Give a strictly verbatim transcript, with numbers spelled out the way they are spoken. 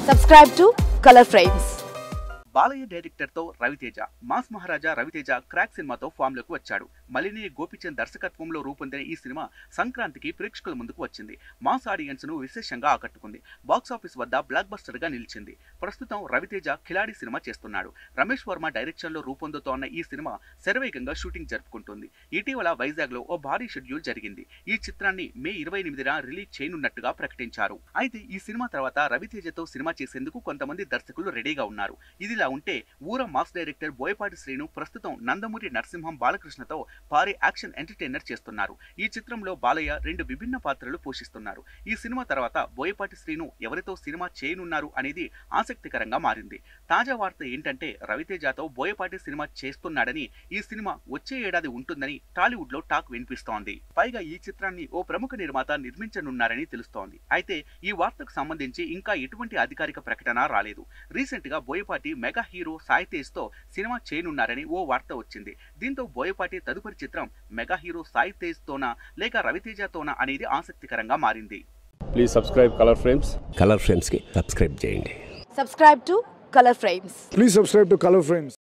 Subscribe to Color Frames. Balayya director తో Ravi Teja mass Maharaja Ravi Teja crack సినిమాతో form లోకి వచ్చాడు. మలిని గోపిచంద్ దర్శకత్వంలో రూపొందిన ఈ సినిమా సంక్రాంతికి ప్రేక్షకుల ముందుకు వచ్చింది. మాస్ ఆడియన్స్ ను విశేషంగా ఆకట్టుకుంది. బాక్స్ ఆఫీస్ వద్ద బ్లాక్ బస్టర్ గా నిలిచింది. ప్రస్తుతం రవితేజ ఖిలాడి సినిమా చేస్తున్నాడు. రమేష్ వర్మ డైరెక్షన్ లో రూపొందుతోన్న ఈ సినిమా శరవేగంగా షూటింగ్ జరుపుకుంటుంది. ఇటీవల వైజాగ్ లో ఓ భారీ షెడ్యూల్ జరిగింది. ఈ చిత్రాన్ని మే ఇరవై ఎనిమిదిన రిలీజ్ చేయనున్నట్టుగా ప్రకటించారు. అయితే ఈ సినిమా తర్వాత రవితేజతో సినిమా చేసేందుకు కొంతమంది దర్శకులు రెడీగా ఉన్నారు. ఇది ఉంటే ఊర మాస్ డైరెక్టర్ బోయపాటి శ్రీను ప్రస్తుతం నందమూరి నరసింహం బాలకృష్ణతో భారీ యాక్షన్ ఎంటర్టైనర్ చేస్తున్నారు. ఈ చిత్రంలో బాలయ్య రెండు విభిన్న పాత్రలు పోషిస్తున్నారు. ఈ సినిమా తర్వాత బోయపాటి శ్రీను ఎవరితో సినిమా చేయనున్నారు అనేది ఆసక్తికరంగా మారింది. తాజా వార్త ఏంటంటే రవితేజతో బోయపాటి సినిమా చేస్తున్నాడని, ఈ సినిమా వచ్చే ఏడాది ఉంటుందని టాలీవుడ్ లో టాక్ వినిపిస్తోంది. పైగా ఈ చిత్రాన్ని ఓ ప్రముఖ నిర్మాత నిర్మించనున్నారని తెలుస్తోంది. అయితే ఈ వార్తకు సంబంధించి ఇంకా ఎటువంటి అధికారిక ప్రకటన రాలేదు. రీసెంట్ గా బోయపాటి మెగా హీరో సాయి తేజ్ తో సినిమా చేయనున్నారని ఓ వార్త వచ్చింది. దీంతో బోయపాటి తదుపరి చిత్రం మెగా హీరో సాయి తేజ్ తోనా లేక రవితేజతోనా అనేది ఆసక్తికరంగా మారింది. Please subscribe Color Frames. Color Frames కి సబ్స్క్రైబ్ చేయండి. Subscribe to Color Frames. Please subscribe to Color Frames.